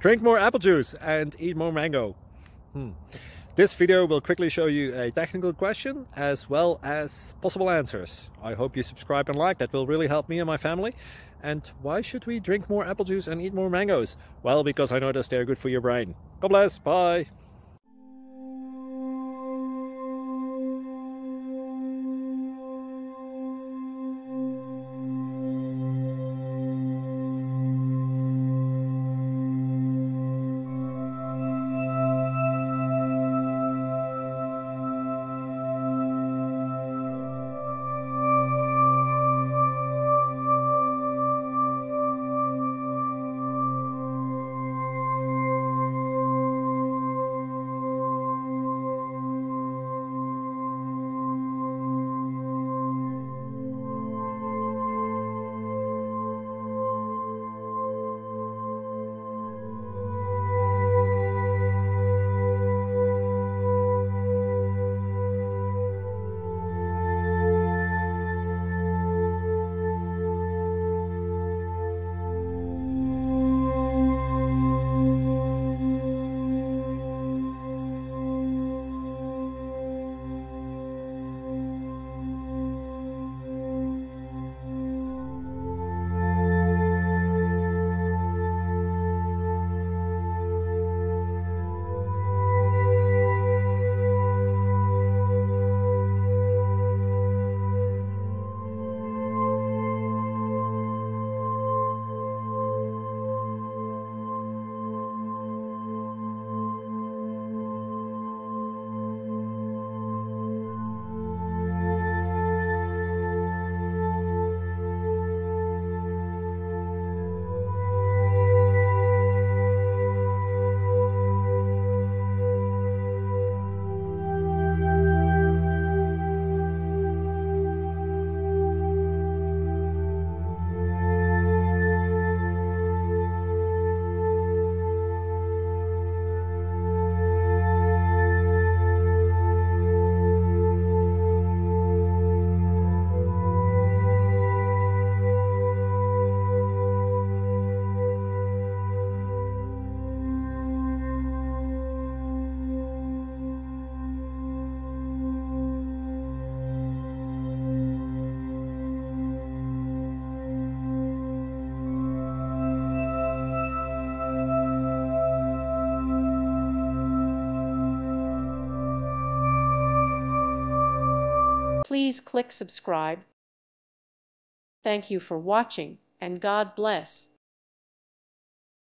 Drink more apple juice and eat more mango. This video will quickly show you a technical question as well as possible answers. I hope you subscribe and like, that will really help me and my family. And why should we drink more apple juice and eat more mangoes? Well, because I noticed they're good for your brain. God bless, bye! Please click subscribe. Thank you for watching, and God bless.